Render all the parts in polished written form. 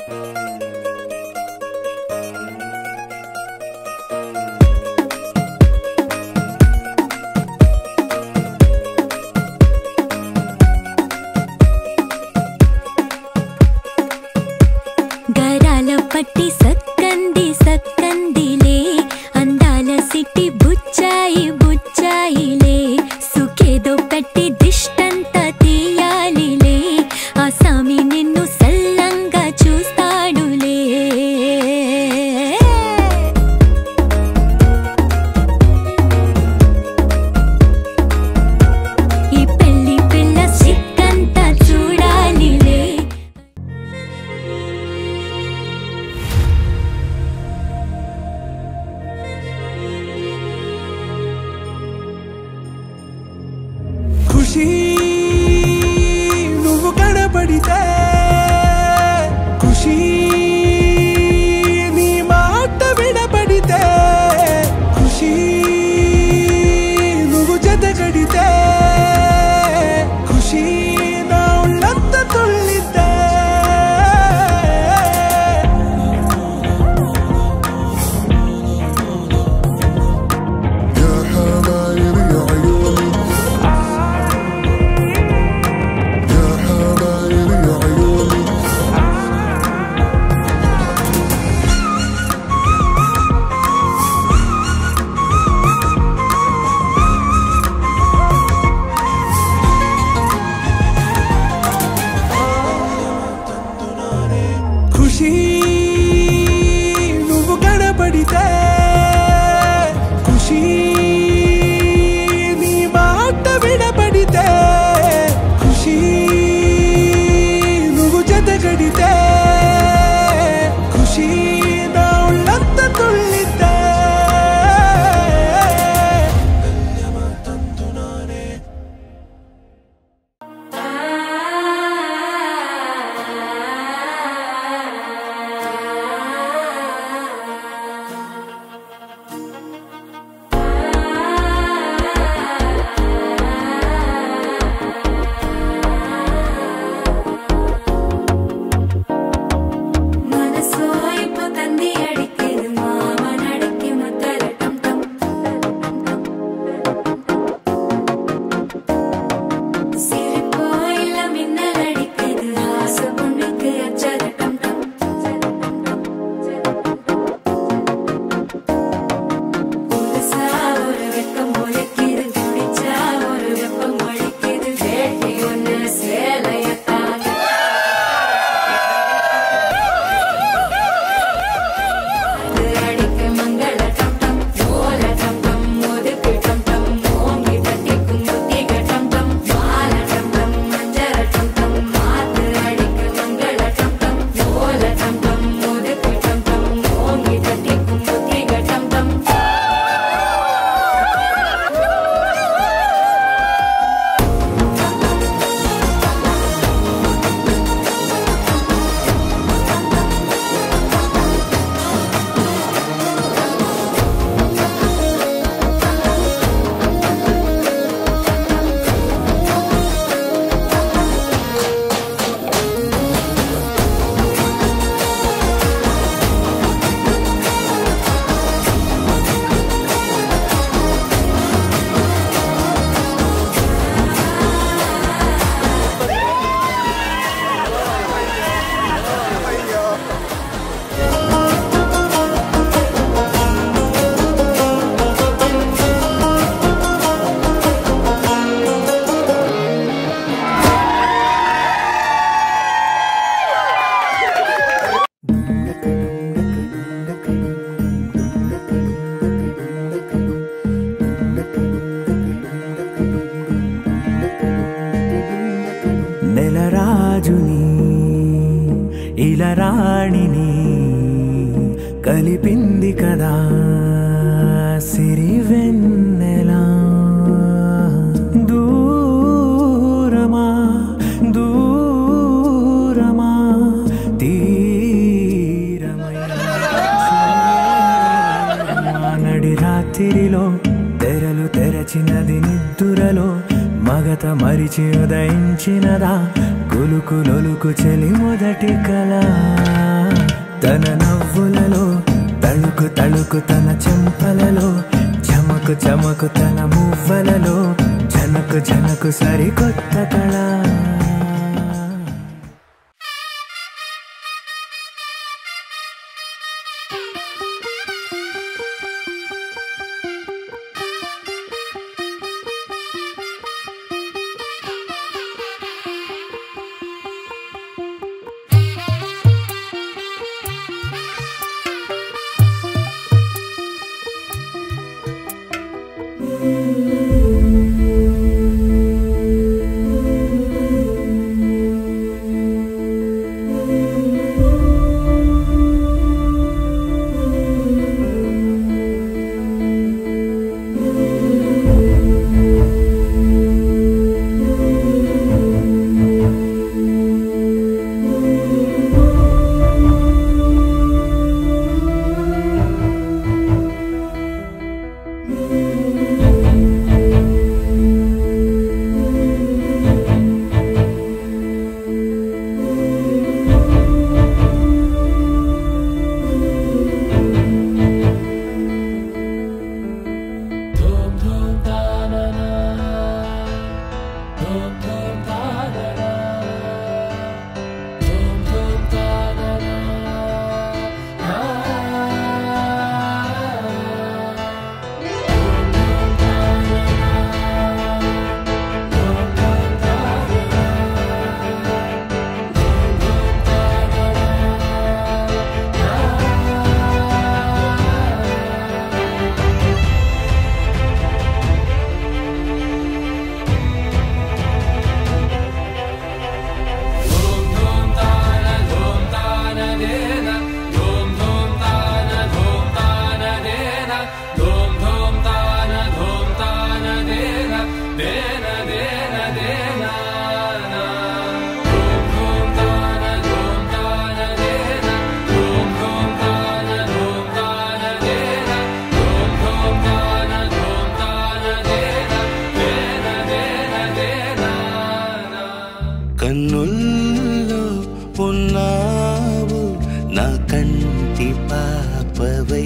పట్టి సక్కంది సక్కందిలే అందాల సిట్టి బుచ్చాయి బుచ్చాయిలే సుకేదో పెట్టి దిష్టంతా తీయాలిలే ఆ సామి నిన్ను సల్లంగా చూస్తాడులే ఈ పెళ్లి పిల్ల సిక్కంతా చూడాలిలే खुशी నువ్వు కనబడితే खुशी నీ మాట వినబడితే खुशी నువ్వు జతగడితే खुशी నా ఉళ్ళంత తుల్లితే खुशी నువ్వు కనబడితే खुशी నీ మాట వినబడితే खुशी నువ్వు జతగడితే खुशी నా ఉళ్ళంత తుల్లితే నెలరాజుని ఇలరాణిని కలిపింది కదా సిరివెన్నెలా దూరమా దూరమా తీరమై నడి రాత్రిలో తెరలు తెరచినది నిద్దురలో మగత మరిచి ఉదయించినదా కులుకు లొలుకు చెలి మొదటి కళ తన నవ్వులలో తళుకు తళుకు తన చెంపలలో చమకు చమకు తన మువ్వలలో జనకు జనకు సరికొత్త కళ కన్నుల్లో ఉన్నావు నా కంటి పాపవై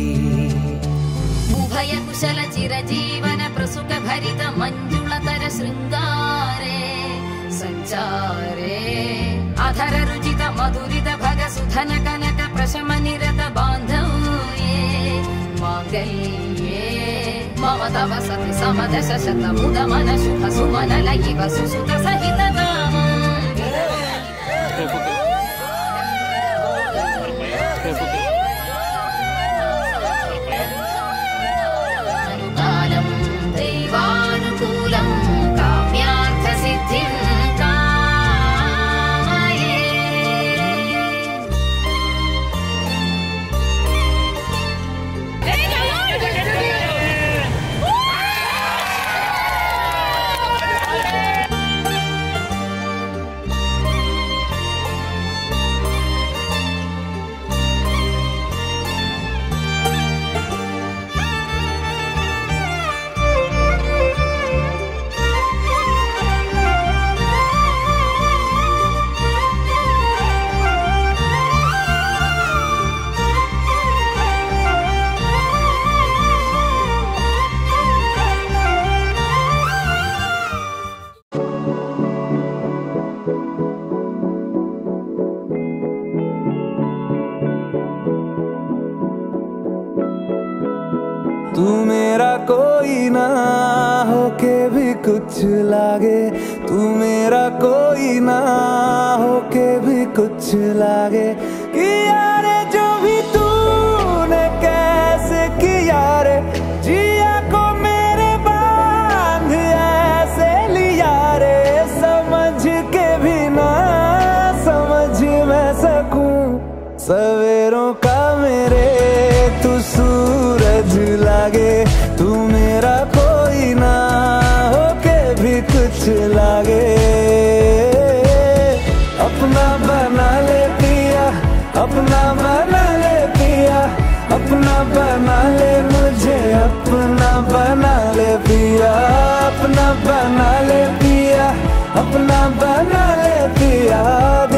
ఉభయ కుశల చిరజీవన ప్రసుక భరిత మంజుళతర శృంగారే సంచారే అధర రుచిత మధురిత భగ సుధన కనక ప్రశమ నిరత బాంధవ్యే మాంగళ్యే మమ తవ సతి సమదశ శత ముద మన శుభ సుమన లయివ సుసుత సహిత కాలం దైవానుకూలం కామ్యార్థ సిద్ధిం కామయే तू मेरा कोई ना होके भी कुछ लागे, तू मेरा कोई ना होके भी कुछ लागे। किया रे जो भी तूने कैसे किया रे, जिया को मेरे बांध ऐसे लिया रे। समझ के भी ना समझ मैं सकूं सवेरों का मेरे तू सूरज लागे। तू मेरा कोई ना होके भी कुछ लागे। अपना बना ले पिया, अपना बना ले पिया, अपना बना ले मुझे, अपना बना ले पिया, अपना बना ले पिया, अपना बना ले पिया।